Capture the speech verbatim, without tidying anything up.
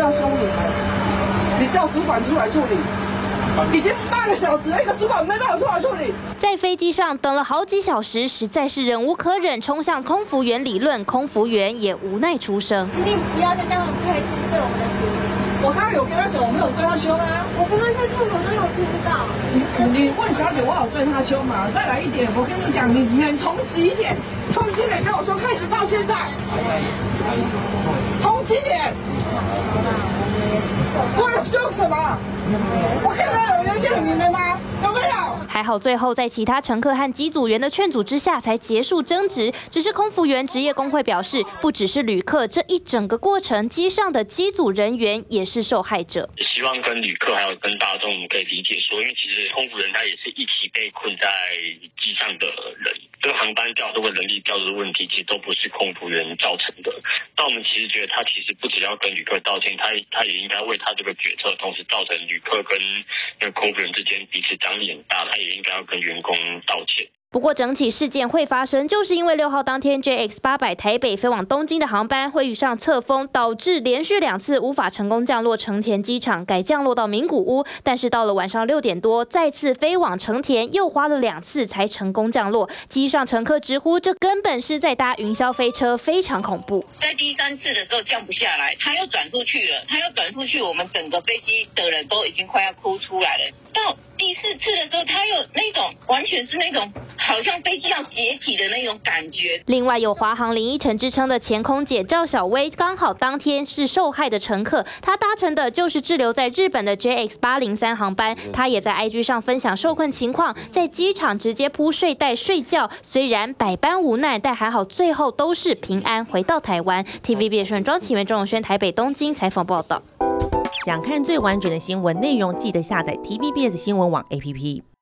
要凶你们，你叫主管出来处理。已经八个小时了，一个主管没办法出来处理。 在飞机上等了好几小时，实在是忍无可忍，冲向空服员理论，空服员也无奈出声。 请你不要再这样太激对我们的主人。 我刚刚有跟他讲，我没有对他凶啊。 我刚刚在厕所都有听到。 你你问小姐，我有对她凶吗？再来一点，我跟你讲，你你从几点？从几点跟我说开始到现在？从几点？我有凶什么？我看到有人叫你们吗？有没有？ 还好最后在其他乘客和机组员的劝阻之下才结束争执。只是空服员职业工会表示，不只是旅客，这一整个过程机上的机组人员也是受害者。 希望跟旅客还有跟大众，我们可以理解说，因为其实空服人他也是一起被困在机上的人。这个航班调度和人力调度的问题，其实都不是空服员造成的。但我们其实觉得他其实不只要跟旅客道歉，他他也应该为他这个决策，同时造成旅客跟那个空服员之间彼此张力很大，他也应该要跟员工道歉。 不过，整起事件会发生，就是因为六号当天 J X 八百台北飞往东京的航班会遇上侧风，导致连续两次无法成功降落成田机场，改降落到名古屋。但是到了晚上六点多，再次飞往成田，又花了两次才成功降落。机上乘客直呼，这根本是在搭云霄飞车，非常恐怖。 在第三次的时候降不下来，他又转出去了，他又转出去，我们整个飞机的人都已经快要哭出来了。到第四次的时候，他有那种完全是那种好像飞机要解体的那种感觉。 另外有华航林依晨之称的前空姐赵小薇，刚好当天是受害的乘客，她搭乘的就是滞留在日本的 J X 八零三航班。她也在 I G 上分享受困情况，在机场直接铺睡袋睡觉，虽然百般无奈，但还好最后都是平安回到台湾。T V B S 庄启源、钟永轩台北、东京采访报道。 想看最完整的新闻内容，记得下载 T V B S 新闻网 A P P。